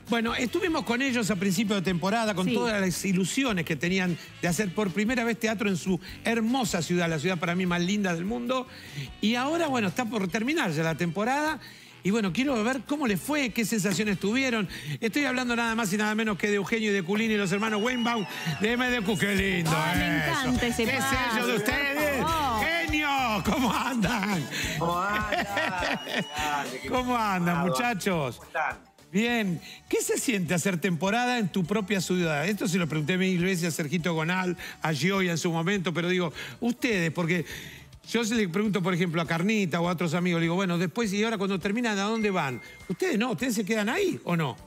Bueno, estuvimos con ellos a principio de temporada, con todas las ilusiones que tenían de hacer por primera vez teatro en su hermosa ciudad, la ciudad para mí más linda del mundo. Y ahora, bueno, está por terminar ya la temporada. Y bueno, quiero ver cómo les fue, qué sensaciones tuvieron. Estoy hablando nada más y nada menos que de Eugenio y de Culini, los hermanos Weinbaum de MDQ. ¡Qué lindo! Me encanta ese ¿Qué sello de ustedes? ¡Genio! ¿Cómo andan? ¿Cómo andan? ¿Cómo andan, muchachos? ¿Cómo están? Bien. ¿Qué se siente hacer temporada en tu propia ciudad? Esto se lo pregunté mil veces a Sergito Gonal, a Gioia en su momento, pero digo, ustedes, porque yo se le pregunto, por ejemplo, a Carnita o a otros amigos, le digo, bueno, después y ahora cuando terminan, ¿a dónde van? Ustedes no, ustedes se quedan ahí, ¿o no?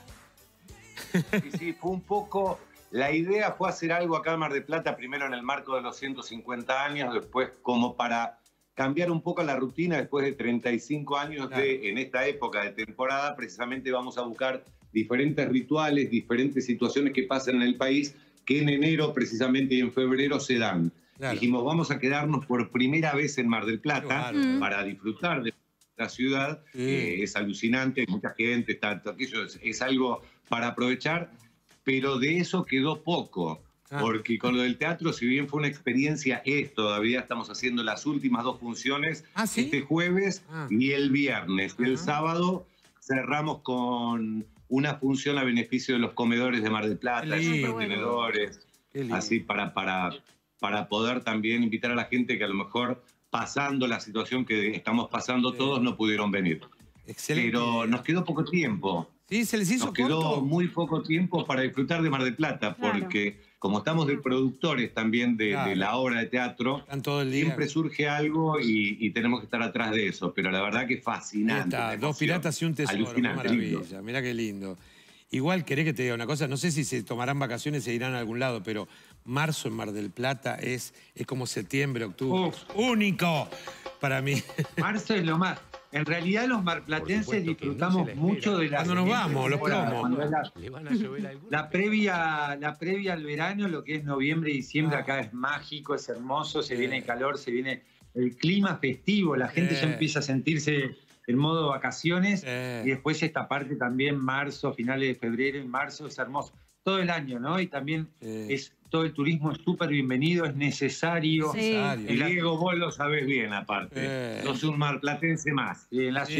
Sí, fue un poco... La idea fue hacer algo acá en Mar del Plata, primero en el marco de los 150 años, después como para cambiar un poco la rutina después de 35 años en esta época de temporada. Precisamente vamos a buscar diferentes rituales, diferentes situaciones que pasan en el país que en enero precisamente y en febrero se dan. Dijimos, vamos a quedarnos por primera vez en Mar del Plata para disfrutar de la ciudad. Es alucinante, hay mucha gente, tanto aquello es algo para aprovechar, pero de eso quedó poco. Porque con lo del teatro, si bien fue una experiencia, todavía estamos haciendo las últimas 2 funciones, este jueves y el viernes. Y el sábado cerramos con una función a beneficio de los comedores de Mar del Plata, de supertenedores, así para poder también invitar a la gente que a lo mejor pasando la situación que estamos pasando todos no pudieron venir. Excelente. Pero nos quedó poco tiempo. Sí, se les hizo Nos quedó corto. muy poco tiempo para disfrutar de Mar del Plata, porque como estamos de productores también de la obra de teatro, están todo el día. Siempre surge algo y tenemos que estar atrás de eso, pero la verdad que es fascinante. Ahí está, 2 piratas y un tesoro, qué maravilla, lindo. mirá qué lindo. Igual, querés que te diga una cosa, no sé si se tomarán vacaciones y se irán a algún lado, pero marzo en Mar del Plata es como septiembre, octubre. Único para mí. Marzo es lo más. En realidad los marplatenses disfrutamos mucho de la... Cuando nos vamos, los promos. La previa al verano, lo que es noviembre y diciembre, acá es mágico, es hermoso, se viene el calor, se viene el clima festivo, la gente ya empieza a sentirse en modo vacaciones y después esta parte también, marzo, finales de febrero y marzo, es hermoso. Todo el año, ¿no? Y también todo el turismo es súper bienvenido, es necesario. Y Diego, vos lo sabés bien, aparte. Sos un marplatense más. En la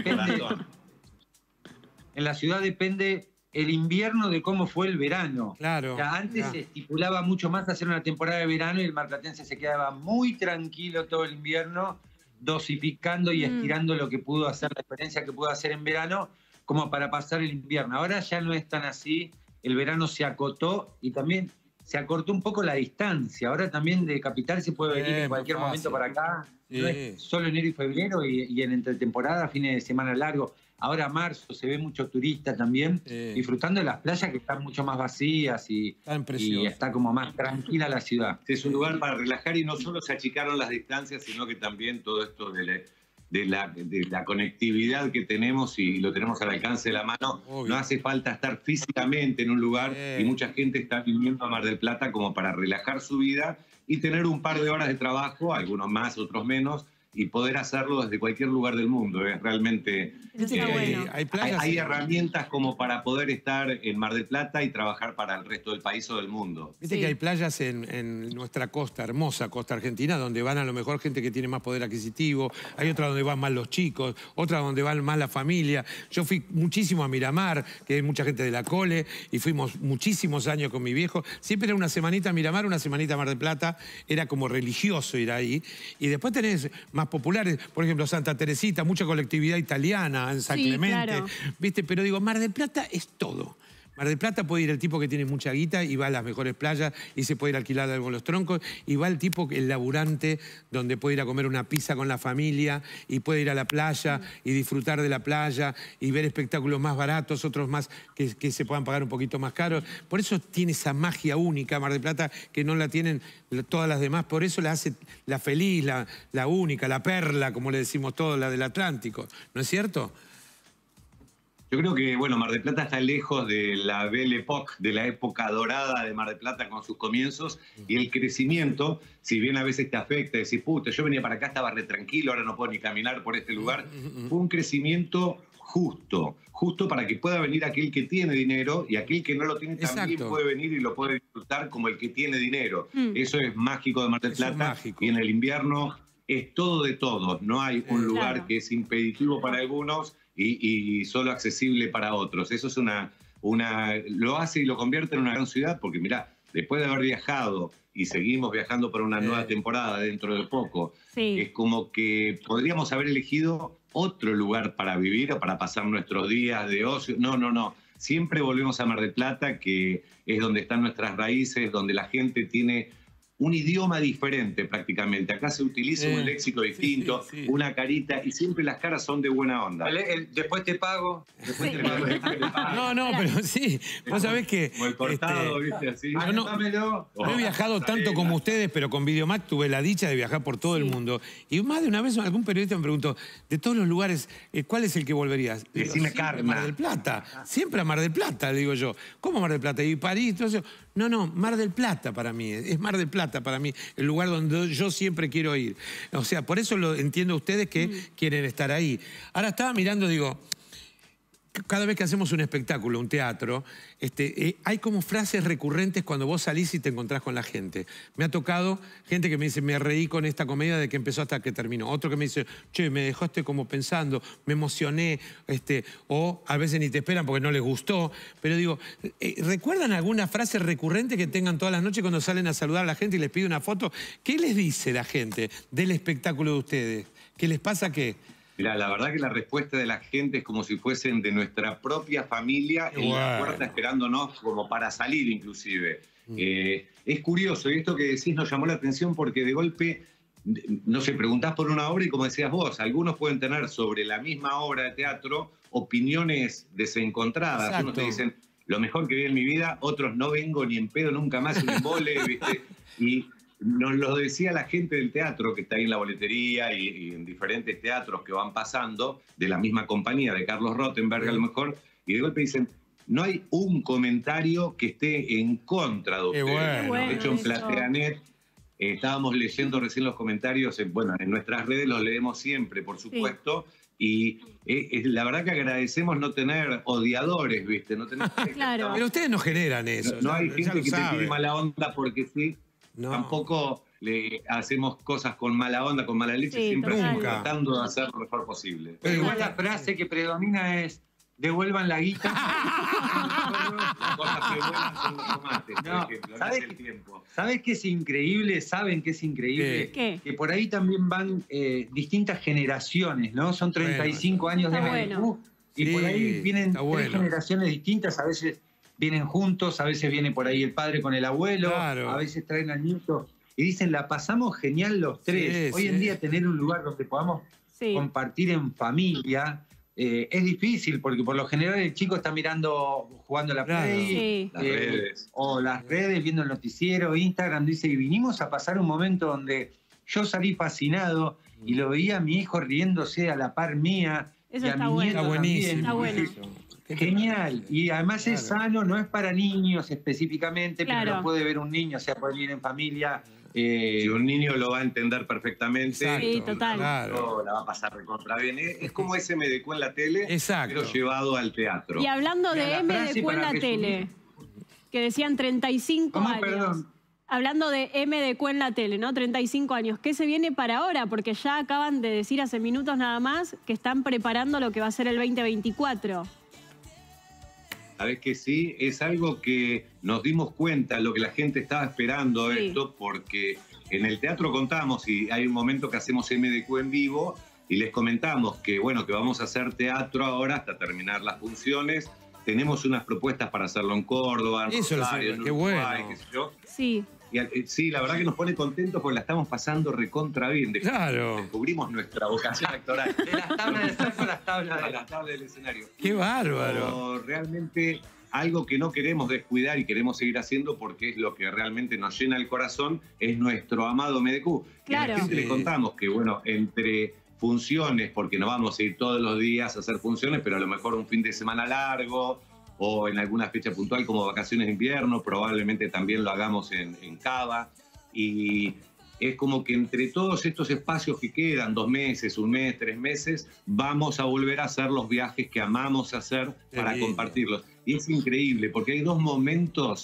ciudad depende el invierno de cómo fue el verano. Claro. O sea, antes se estipulaba mucho más hacer una temporada de verano y el marplatense se quedaba muy tranquilo todo el invierno, dosificando y estirando lo que pudo hacer, la experiencia que pudo hacer en verano, como para pasar el invierno. Ahora ya no es tan así. El verano se acotó y también se acortó un poco la distancia. Ahora también de Capital se puede venir en cualquier momento para acá. No es solo enero y febrero y en entretemporada, fines de semana largo. Ahora marzo se ve mucho turista también, disfrutando de las playas que están mucho más vacías y está como más tranquila la ciudad. Es un lugar para relajar y no solo se achicaron las distancias, sino que también todo esto de la conectividad que tenemos y lo tenemos al alcance de la mano. No hace falta estar físicamente en un lugar y mucha gente está viniendo a Mar del Plata como para relajar su vida y tener un par de horas de trabajo, algunos más, otros menos, y poder hacerlo desde cualquier lugar del mundo. Es realmente... hay herramientas como para poder estar en Mar del Plata y trabajar para el resto del país o del mundo. Viste que hay playas en nuestra costa, hermosa costa argentina, donde van a lo mejor gente que tiene más poder adquisitivo, hay otra donde van más los chicos, otra donde van más la familia. Yo fui muchísimo a Miramar, que hay mucha gente de la Cole, y fuimos muchísimos años con mi viejo. Siempre era una semanita a Miramar, una semanita a Mar del Plata, era como religioso ir ahí. Y después tenés más populares, por ejemplo, Santa Teresita, mucha colectividad italiana, en San Clemente, ¿viste? Pero digo, Mar del Plata es todo. Mar del Plata puede ir el tipo que tiene mucha guita y va a las mejores playas y se puede ir a alquilar algo en Los Troncos, y va el tipo, el laburante, donde puede ir a comer una pizza con la familia y puede ir a la playa y disfrutar de la playa y ver espectáculos más baratos, otros más que se puedan pagar un poquito más caros. Por eso tiene esa magia única Mar del Plata que no la tienen todas las demás. Por eso la hace la feliz, la única, la perla, como le decimos todos, la del Atlántico. ¿No es cierto? Yo creo que, bueno, Mar del Plata está lejos de la Belle Époque, de la época dorada de Mar del Plata con sus comienzos y el crecimiento, si bien a veces te afecta, decís, puta, yo venía para acá, estaba re tranquilo, ahora no puedo ni caminar por este lugar. Fue un crecimiento justo para que pueda venir aquel que tiene dinero y aquel que no lo tiene también Exacto. puede venir y lo puede disfrutar como el que tiene dinero. Eso es mágico de Mar del Eso es Plata mágico. y en el invierno es todo de todos. No hay un lugar Claro. que es impeditivo para algunos y solo accesible para otros. Eso es lo hace y lo convierte en una gran ciudad porque mirá, después de haber viajado y seguimos viajando para una nueva temporada dentro de poco, Sí. es como que podríamos haber elegido otro lugar para vivir o para pasar nuestros días de ocio. No. Siempre volvemos a Mar del Plata, que es donde están nuestras raíces, donde la gente tiene un idioma diferente prácticamente. Acá se utiliza un léxico distinto, sí. una carita, y siempre las caras son de buena onda. Después te pago. Después Sí. te pago. No, pero sí. Vos sabés que... Como el cortado, ¿viste? Así. Yo no- Anótamelo. No he viajado tanto como ustedes, pero con Videomatch tuve la dicha de viajar por todo el mundo. Y más de una vez algún periodista me preguntó, de todos los lugares, ¿cuál es el que volverías? Digo, Decime siempre Carna. Mar del Plata. Siempre a Mar del Plata, le digo yo. ¿Cómo Mar del Plata? ¿Y París? Todo eso. No, Mar del Plata para mí. Es Mar del Plata para mí, el lugar donde yo siempre quiero ir. O sea, por eso lo entiendo a ustedes que quieren estar ahí. Ahora estaba mirando, digo... Cada vez que hacemos un espectáculo, un teatro, hay como frases recurrentes cuando vos salís y te encontrás con la gente. Me ha tocado gente que me dice, me reí con esta comedia de que empezó hasta que terminó. Otro que me dice, che, me dejaste como pensando, me emocioné, o a veces ni te esperan porque no les gustó. Pero digo, ¿recuerdan alguna frase recurrente que tengan todas las noches cuando salen a saludar a la gente y les pide una foto? ¿Qué les dice la gente del espectáculo de ustedes? ¿Qué les pasa qué? Mira, la verdad que la respuesta de la gente es como si fuesen de nuestra propia familia en la puerta esperándonos como para salir inclusive. Es curioso, y esto que decís nos llamó la atención porque de golpe, no sé, preguntás por una obra y como decías vos, algunos pueden tener sobre la misma obra de teatro opiniones desencontradas. Exacto. Unos te dicen, lo mejor que vi en mi vida, otros no vengo ni en pedo nunca más, un embole, ¿viste? Y nos lo decía la gente del teatro que está ahí en la boletería y en diferentes teatros que van pasando, de la misma compañía, de Carlos Rottenberg a lo mejor, y de golpe dicen, no hay un comentario que esté en contra de ustedes. bueno. De hecho, en Eso. Plateanet estábamos leyendo recién los comentarios, en nuestras redes los leemos siempre, por supuesto, y la verdad que agradecemos no tener odiadores, ¿viste? No tener Claro. Pero ustedes no generan eso. no hay ya gente lo que te saben. tiene mala onda porque sí. No. Tampoco le hacemos cosas con mala onda, con mala leche, Sí, siempre total. tratando de hacer lo mejor posible. Pero Igual igual- la frase que predomina es, devuelvan la guita. Las cosas que buenas son los tomates, por No, ejemplo, no ¿sabes es el qué? tiempo. ¿Sabes qué es increíble? ¿Saben qué es increíble? ¿Qué? Que por ahí también van distintas generaciones, ¿no? Son 35 años de Está MDQ, bueno. y por Sí, ahí vienen está bueno. 3 generaciones distintas, a veces vienen juntos, a veces viene por ahí el padre con el abuelo, Claro. a veces traen al nieto. Y dicen, la pasamos genial los tres. Sí, Hoy en sí. día tener un lugar donde podamos Sí. compartir en familia es difícil, porque por lo general el chico está mirando, jugando a la Claro. Play, Sí. Las redes. o las redes, viendo el noticiero, Instagram, dice, y vinimos a pasar un momento donde yo salí fascinado y lo veía a mi hijo riéndose a la par mía, Eso y a está mi bueno. nieto Está buenísimo. Está bueno. ¿Qué te Genial, parece? y además es Claro. sano, no es para niños específicamente, pero Claro. lo puede ver un niño, o sea, puede venir en familia. Si un niño lo va a entender perfectamente, Exacto, Sí, total. Claro. la va a pasar recontra bien. Es como ese MDQ en la tele, Exacto. pero llevado al teatro. Y hablando Y a de la frase MDQ en para la resumir. tele, que decían 35 ¿Cómo? años. Perdón. Hablando de MDQ en la tele, ¿no? 35 años. ¿Qué se viene para ahora? Porque ya acaban de decir hace minutos nada más que están preparando lo que va a ser el 2024. Sabés que sí, es algo que nos dimos cuenta, lo que la gente estaba esperando Sí. esto, porque en el teatro contamos y hay un momento que hacemos MDQ en vivo y les comentamos que, bueno, que vamos a hacer teatro ahora hasta terminar las funciones. Tenemos unas propuestas para hacerlo en Córdoba, en Eso lo Rosario, sé, en qué Uruguay, bueno. qué sé yo. Sí. Y, sí, la verdad que nos pone contentos porque la estamos pasando recontra bien. Claro. Descubrimos nuestra vocación actoral. De las tablas de surf a las tablas A de las tablas del escenario. Qué bárbaro. Pero realmente algo que no queremos descuidar y queremos seguir haciendo porque es lo que realmente nos llena el corazón es nuestro amado MDQ. Y a Claro. la gente Sí. le contamos que, bueno, entre funciones, porque no vamos a ir todos los días a hacer funciones, pero a lo mejor un fin de semana largo o en alguna fecha puntual como vacaciones de invierno, probablemente también lo hagamos en Cava. Y es como que entre todos estos espacios que quedan, 2 meses, 1 mes, 3 meses, vamos a volver a hacer los viajes que amamos hacer para compartirlos. Y es increíble, porque hay dos momentos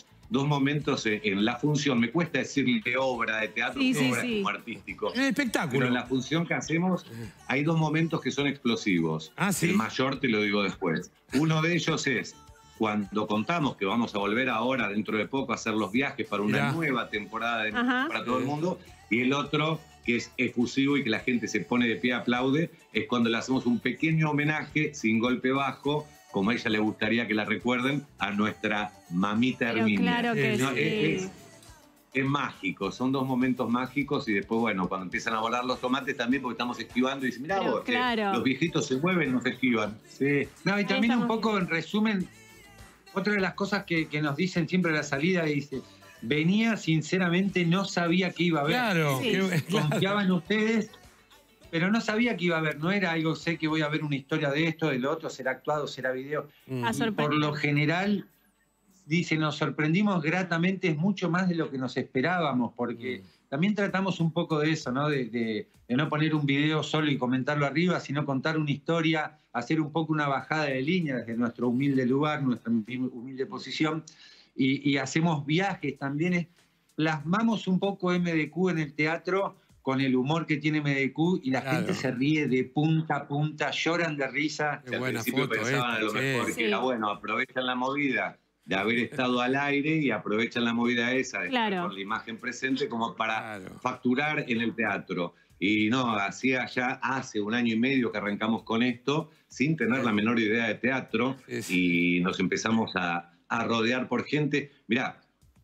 en la función. Me cuesta decirle obra de teatro, obra como artístico. En el espectáculo. Pero en la función que hacemos hay 2 momentos que son explosivos. ¿Sí? El mayor te lo digo después. Uno de ellos es cuando contamos que vamos a volver ahora, dentro de poco, a hacer los viajes para una nueva temporada para todo el mundo. Y el otro, que es efusivo y que la gente se pone de pie, aplaude, es cuando le hacemos un pequeño homenaje, sin golpe bajo, como a ella le gustaría que la recuerden, a nuestra mamita Herminia. Claro que sí. Es mágico, son 2 momentos mágicos y después, bueno, cuando empiezan a volar los tomates también, porque estamos esquivando y dicen, mirá vos, los viejitos se mueven, nos esquivan. Sí. No, y también un poco en resumen, otra de las cosas que nos dicen siempre a la salida, dice, venía sinceramente, no sabía que iba a haber. Claro. Confiaba en ustedes, pero no sabía que iba a haber. No era algo, sé que voy a ver una historia de esto, de lo otro, será actuado, será video. Y por lo general, dice, nos sorprendimos gratamente, es mucho más de lo que nos esperábamos, porque también tratamos un poco de eso, ¿no? De no poner un video solo y comentarlo arriba, sino contar una historia, hacer un poco una bajada de línea desde nuestro humilde lugar, nuestra humilde posición, y hacemos viajes también, plasmamos un poco MDQ en el teatro con el humor que tiene MDQ y la gente se ríe de punta a punta, lloran de risa. Al principio pensaban a lo mejor que era bueno, aprovechan la movida de haber estado al aire y aprovechan la movida esa de estar con la imagen presente como para facturar en el teatro. Y no, hacía ya hace 1 año y medio que arrancamos con esto, sin tener la menor idea de teatro, y nos empezamos a rodear por gente. Mirá,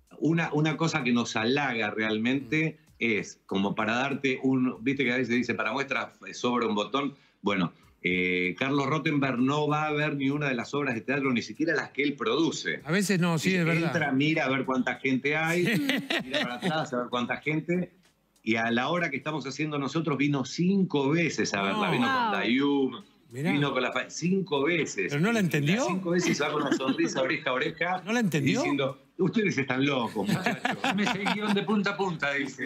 una cosa que nos halaga realmente es, como para darte viste que a veces dice, para muestra sobra un botón. Bueno, Carlos Rottenberg no va a ver ni una de las obras de teatro, ni siquiera las que él produce. A veces no, sí, es verdad. Entra, mira a ver cuánta gente hay, mira para atrás a ver cuánta gente, y a la hora que estamos haciendo nosotros vino 5 veces a verla. Vino con Dayum, vino con 5 veces. ¿Pero no la entendió? 5 veces va con una sonrisa oreja a oreja. ¿No la entendió? Diciendo, ustedes están locos, muchachos. Me seguí guión de punta a punta, dice.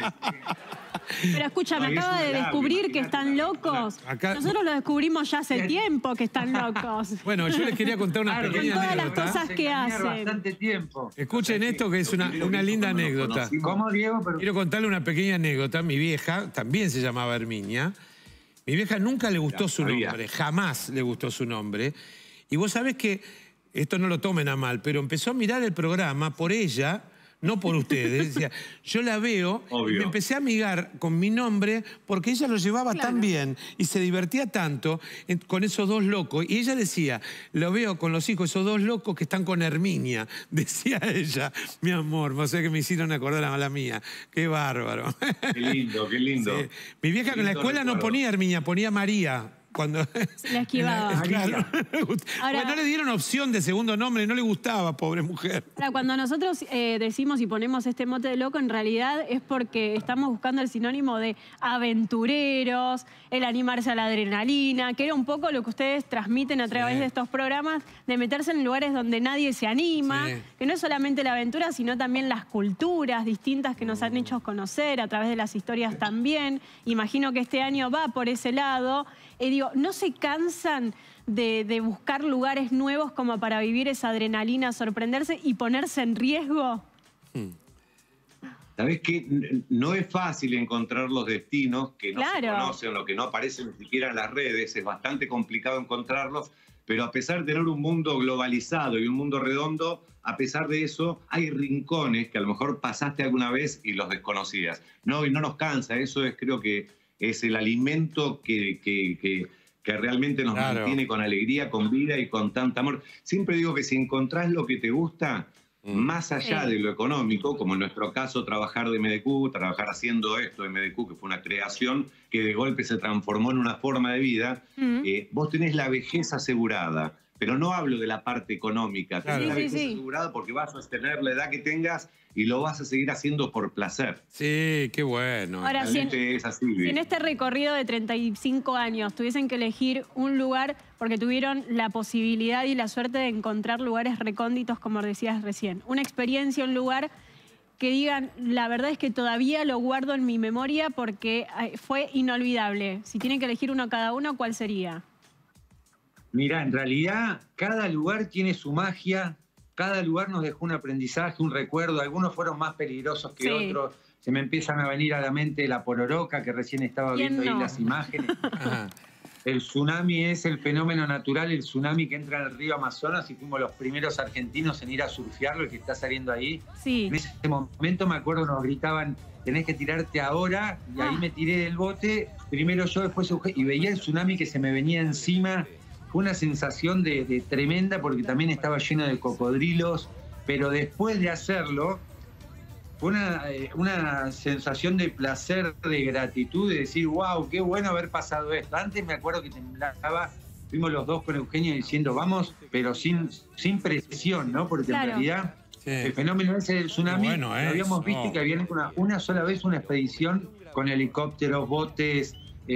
Pero escucha, me acaba de descubrir que están locos. Nosotros lo descubrimos ya hace tiempo que están locos. Bueno, yo les quería contar una pequeña con todas anécdota. las cosas que hacen. Bastante tiempo. Escuchen esto, que es una linda anécdota. ¿Cómo, Diego? Quiero contarle una pequeña anécdota. Mi vieja también se llamaba Herminia. Mi vieja nunca le gustó su nombre, jamás le gustó su nombre. Y vos sabés que, esto no lo tomen a mal, pero empezó a mirar el programa por ella, no por ustedes. Decía, yo la veo y me empecé a amigar con mi nombre porque ella lo llevaba tan bien y se divertía tanto con esos 2 locos. Y ella decía, lo veo con los hijos, esos 2 locos que están con Herminia. Decía ella, mi amor, o sea que me hicieron acordar a la mía. Qué bárbaro. Qué lindo, qué lindo. Sí. Mi vieja en la escuela no ponía Herminia, ponía María. Cuando la esquivaba. Claro. Ahora, no le dieron opción de segundo nombre, no le gustaba, pobre mujer. Ahora, cuando nosotros decimos y ponemos este mote de loco, en realidad es porque estamos buscando el sinónimo de aventureros, el animarse a la adrenalina, que era un poco lo que ustedes transmiten a través de estos programas, de meterse en lugares donde nadie se anima, que no es solamente la aventura, sino también las culturas distintas que nos han hecho conocer a través de las historias también. Imagino que este año va por ese lado. Digo, ¿no se cansan de buscar lugares nuevos como para vivir esa adrenalina, sorprenderse y ponerse en riesgo? ¿Sabés qué? No es fácil encontrar los destinos que no se conocen o que no aparecen ni siquiera en las redes. Es bastante complicado encontrarlos, pero a pesar de tener un mundo globalizado y un mundo redondo, a pesar de eso, hay rincones que a lo mejor pasaste alguna vez y los desconocías. No, y no nos cansa. Eso creo que es el alimento que realmente nos mantiene con alegría, con vida y con tanto amor. Siempre digo que si encontrás lo que te gusta, más allá de lo económico, como en nuestro caso trabajar de MDQ, trabajar haciendo esto de MDQ, que fue una creación que de golpe se transformó en una forma de vida, vos tenés la vejez asegurada. Pero no hablo de la parte económica, tenés la vejez asegurada porque vas a tener la edad que tengas y lo vas a seguir haciendo por placer. Sí, qué bueno. Ahora, si en este recorrido de 35 años tuviesen que elegir un lugar, porque tuvieron la posibilidad y la suerte de encontrar lugares recónditos, como decías recién, una experiencia, un lugar, que digan, la verdad es que todavía lo guardo en mi memoria porque fue inolvidable? Si tienen que elegir uno cada uno, ¿cuál sería? Mirá, en realidad cada lugar tiene su magia, cada lugar nos dejó un aprendizaje, un recuerdo, algunos fueron más peligrosos que otros. Se me empiezan a venir a la mente la Pororoca, que recién estaba viendo ahí las imágenes. El tsunami es el fenómeno natural, el tsunami que entra en el río Amazonas, y fuimos los primeros argentinos en ir a surfearlo, el que está saliendo ahí. Sí. En ese momento me acuerdo nos gritaban, tenés que tirarte ahora, y ahí me tiré del bote, primero yo, después Eugenio, y veía el tsunami que se me venía encima. Fue una sensación de tremenda, porque también estaba lleno de cocodrilos, pero después de hacerlo, fue una sensación de placer, de gratitud, de decir, wow, qué bueno haber pasado esto. Antes me acuerdo que temblaba, fuimos los dos con Eugenio diciendo, vamos, pero sin presión, ¿no? Porque en realidad el fenómeno ese del tsunami, lo habíamos visto que habían una sola vez una expedición con helicópteros, botes,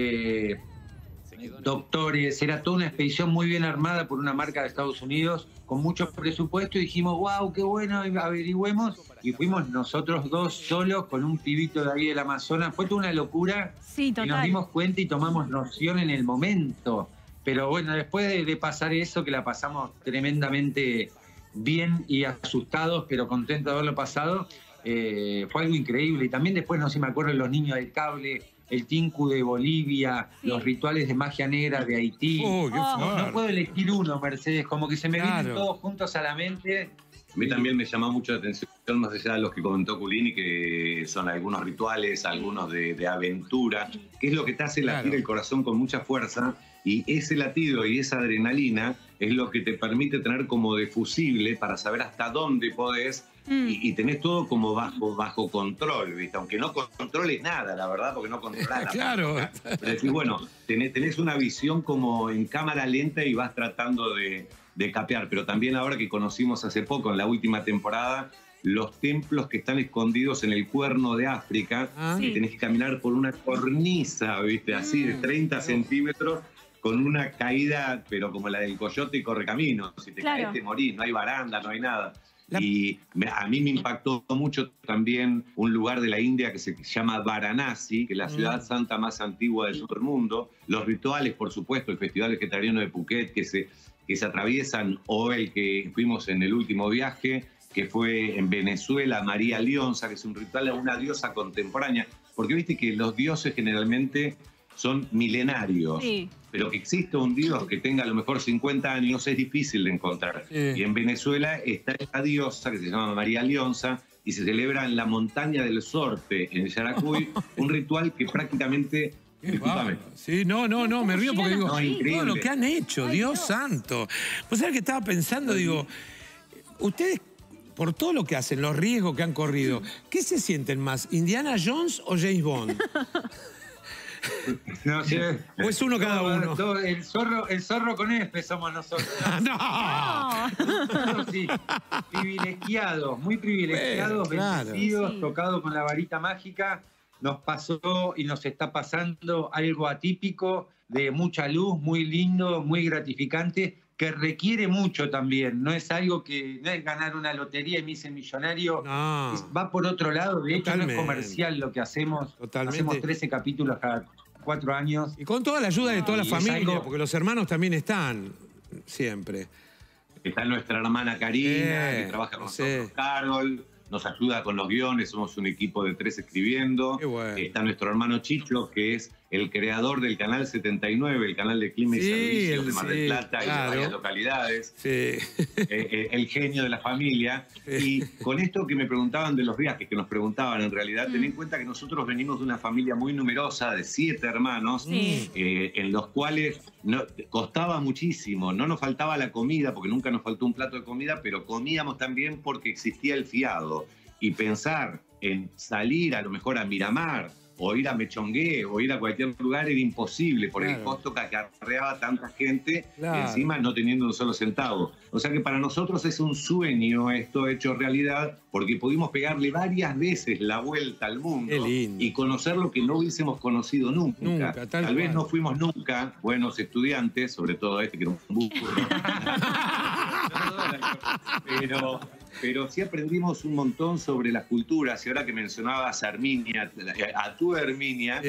doctores, era toda una expedición muy bien armada por una marca de Estados Unidos, con mucho presupuesto, y dijimos, wow, qué bueno, averigüemos, y fuimos nosotros dos solos con un pibito de ahí del Amazonas. Fue toda una locura, y nos dimos cuenta y tomamos noción en el momento. Pero bueno, después de pasar eso, que la pasamos tremendamente bien y asustados, pero contentos de haberlo pasado, fue algo increíble. Y también después, no sé si me acuerdo, los niños del cable, el Tinku de Bolivia, los rituales de magia negra de Haití. No puedo elegir uno, Mercedes, como que se me vienen todos juntos a la mente. A mí también me llama mucho la atención, más allá de los que comentó Culini, que son algunos rituales, algunos de aventura, que es lo que te hace latir el corazón con mucha fuerza, y ese latido y esa adrenalina es lo que te permite tener como de fusible para saber hasta dónde podés, y tenés todo como bajo control, ¿viste? Aunque no controles nada, la verdad, porque no controlás nada. Pero decís, bueno, tenés una visión como en cámara lenta y vas tratando de capear. Pero también ahora que conocimos hace poco, en la última temporada, los templos que están escondidos en el Cuerno de África, que tenés que caminar por una cornisa, ¿viste? Así de 30 centímetros, con una caída, pero como la del coyote y correcaminos. Si te caes, te morís, no hay baranda, no hay nada. Y a mí me impactó mucho también un lugar de la India que se llama Varanasi, que es la ciudad santa más antigua del sur del mundo. Los rituales, por supuesto, el Festival Vegetariano de Phuket, que se atraviesan, o el que fuimos en el último viaje, que fue en Venezuela, María Lionza, que es un ritual a una diosa contemporánea. Porque viste que los dioses generalmente son milenarios, pero que exista un dios que tenga a lo mejor 50 años es difícil de encontrar. Y en Venezuela está esta diosa que se llama María Lionza, y se celebra en la montaña del Sorte, en Yaracuy, un ritual que prácticamente... Sí, no, me río porque digo, todo lo que han hecho, Dios santo. Pues sabés que estaba pensando, digo, ustedes, por todo lo que hacen, los riesgos que han corrido, ¿qué se sienten más, Indiana Jones o James Bond? No sé. ¿O es uno cada uno? El zorro con F somos nosotros. ¡No! Sí, privilegiados, muy privilegiados, bendecidos, tocados con la varita mágica. Nos pasó y nos está pasando algo atípico, de mucha luz, muy lindo, muy gratificante, que requiere mucho también. No es algo que, no es ganar una lotería y me hice millonario, va por otro lado. De hecho, no es comercial lo que hacemos. Hacemos 13 capítulos cada 4 años. Y con toda la ayuda de toda la familia, porque los hermanos también están siempre. Está nuestra hermana Karina, que trabaja con nosotros, Carol. Nos ayuda con los guiones, somos un equipo de 3 escribiendo. Está nuestro hermano Chicho, que es el creador del Canal 79, el canal de clima y servicios de Mar del Plata y de varias localidades. El genio de la familia. Y con esto que me preguntaban de los viajes, que nos preguntaban en realidad, ten en cuenta que nosotros venimos de una familia muy numerosa, de 7 hermanos, en los cuales costaba muchísimo. No nos faltaba la comida, porque nunca nos faltó un plato de comida, pero comíamos también porque existía el fiado. Y pensar en salir a lo mejor a Miramar, o ir a Mechongué, o ir a cualquier lugar era imposible por el costo que acarreaba tanta gente, encima no teniendo un solo centavo. O sea que para nosotros es un sueño esto hecho realidad, porque pudimos pegarle varias veces la vuelta al mundo y conocer lo que no hubiésemos conocido nunca. Tal vez no fuimos nunca buenos estudiantes, sobre todo este que era un burro. pero sí aprendimos un montón sobre las culturas. Y ahora que mencionabas a Herminia, a tu Herminia,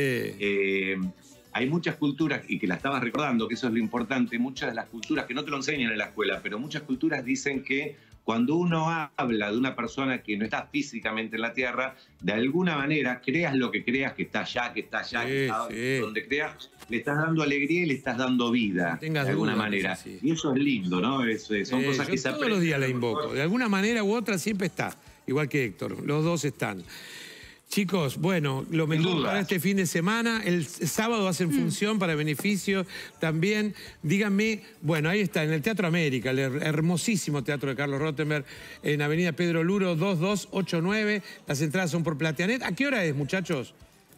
hay muchas culturas, y que la estabas recordando, que eso es lo importante, muchas de las culturas que no te lo enseñan en la escuela, pero muchas culturas dicen que cuando uno habla de una persona que no está físicamente en la Tierra, de alguna manera, creas lo que creas, que está allá, que está donde creas, le estás dando alegría y le estás dando vida, de alguna manera. Y eso es lindo, ¿no? Son cosas que se aprenden. Todos los días la invoco. De alguna manera u otra siempre está. Igual que Héctor. Los dos están. Chicos, bueno, lo mejor para este fin de semana. El sábado hacen función para beneficio también. Díganme, bueno, ahí está, en el Teatro América, el hermosísimo teatro de Carlos Rottenberg, en Avenida Pedro Luro, 2289. Las entradas son por Plateanet. ¿A qué hora es, muchachos?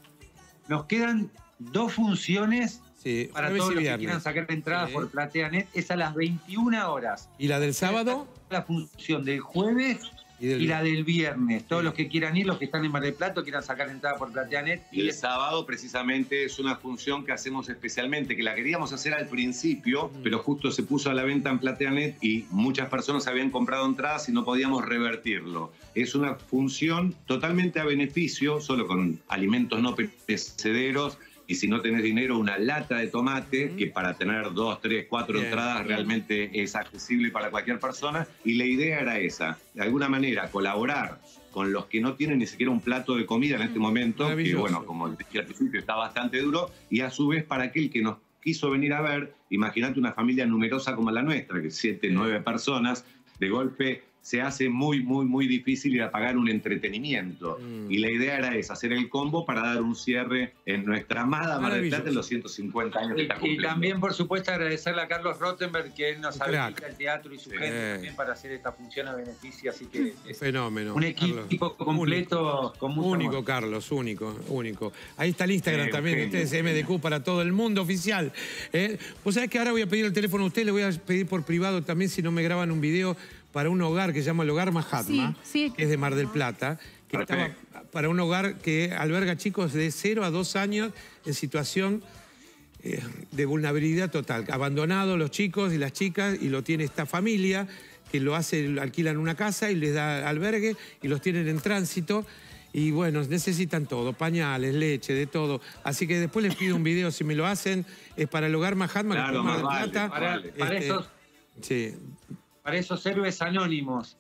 Nos quedan 2 funciones para todos los que quieran sacar entradas por Plateanet. Es a las 21 horas. ¿Y la del sábado? La función del jueves y la del viernes. Todos los que quieran ir, los que están en Mar del Plata, quieran sacar entrada por Plateanet. Y el sábado, precisamente, es una función que hacemos especialmente, que la queríamos hacer al principio, pero justo se puso a la venta en Plateanet y muchas personas habían comprado entradas y no podíamos revertirlo. Es una función totalmente a beneficio, solo con alimentos no perecederos. Y si no tenés dinero, una lata de tomate, que para tener 2, 3, 4 entradas realmente es accesible para cualquier persona. Y la idea era esa, de alguna manera colaborar con los que no tienen ni siquiera un plato de comida en este momento, que bueno, como dije al principio, está bastante duro, y a su vez para aquel que nos quiso venir a ver, imagínate una familia numerosa como la nuestra, que 7, 9 personas, de golpe se hace muy, muy, muy difícil ir a pagar un entretenimiento. Y la idea era esa, hacer el combo para dar un cierre en nuestra amada Mar del Plata en los 150 años que está cumpliendo. Y también, por supuesto, agradecerle a Carlos Rottenberg, que él nos habilita el teatro y su gente también para hacer esta función a beneficio. Así que es fenómeno. Un equipo completo. Con mucho único, amor. Carlos, único. Ahí está el Instagram también, ustedes, MDQ para todo el mundo oficial. Vos sabés que ahora voy a pedir el teléfono a usted, le voy a pedir por privado también si no me graban un video para un hogar que se llama el Hogar Mahatma, que es de Mar del Plata, que estaba para un hogar que alberga chicos de 0 a 2 años en situación de vulnerabilidad total. Abandonados los chicos y las chicas, y lo tiene esta familia que lo hace, alquilan una casa y les da albergue y los tienen en tránsito. Y bueno, necesitan todo, pañales, leche, de todo. Así que después les pido un video, si me lo hacen, es para el Hogar Mahatma, que está en Mar del Plata. Para esos... Para esos héroes anónimos,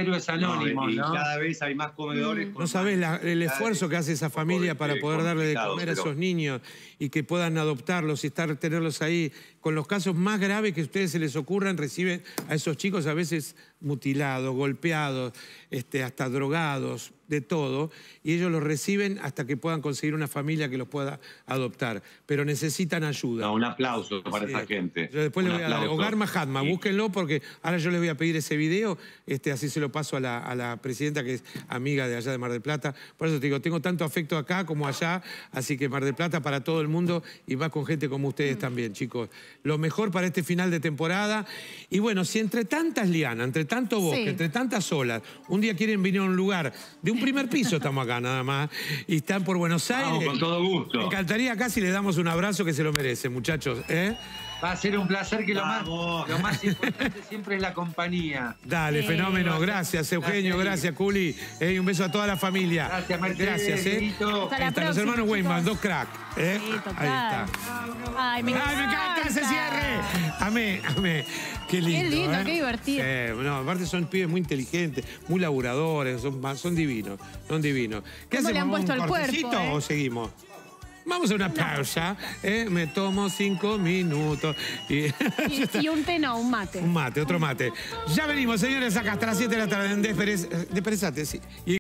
Y cada vez hay más comedores. No sabés el esfuerzo que hace esa familia para poder darle de comer a esos niños y que puedan adoptarlos y tenerlos ahí. Con los casos más graves que a ustedes se les ocurran, reciben a esos chicos a veces mutilados, golpeados, hasta drogados, de todo, y ellos los reciben hasta que puedan conseguir una familia que los pueda adoptar. Pero necesitan ayuda. Un aplauso para esa gente. Yo después les voy a dar Hogar Mahatma, búsquenlo, porque ahora yo les voy a pedir ese video, así se lo paso a la presidenta, que es amiga de allá de Mar del Plata. Por eso te digo, tengo tanto afecto acá como allá, así que Mar del Plata para todo el mundo, y más con gente como ustedes también, chicos. Lo mejor para este final de temporada. Y bueno, si entre tantas lianas, entre tanto bosque, entre tantas olas, un día quieren venir a un lugar de un primer piso, estamos acá nada más, y están por Buenos Aires. Vamos, con todo gusto. Me encantaría acá si le damos un abrazo, que se lo merecen, muchachos. Va a ser un placer, que lo más importante siempre es la compañía. Dale, fenómeno. Gracias, Eugenio. Gracias, Culi. Y un beso a toda la familia. Gracias, Mercedes. Gracias, Hasta la próxima, los hermanos Weinman, 2 cracks. Sí, total. Ahí está. Ay, me encanta ese cierre. Amé. Qué lindo. Qué lindo, qué divertido. No, aparte son pibes muy inteligentes, muy laburadores, son divinos. Son divinos. ¿Qué hacemos? Le han puesto ¿Un el cortecito cuerpo, o seguimos? Vamos a una pausa, me tomo 5 minutos. Y un té, no, un mate. Un mate, otro mate. Ya venimos, señores, acá hasta las 7 de la tarde en Desperezate, sí.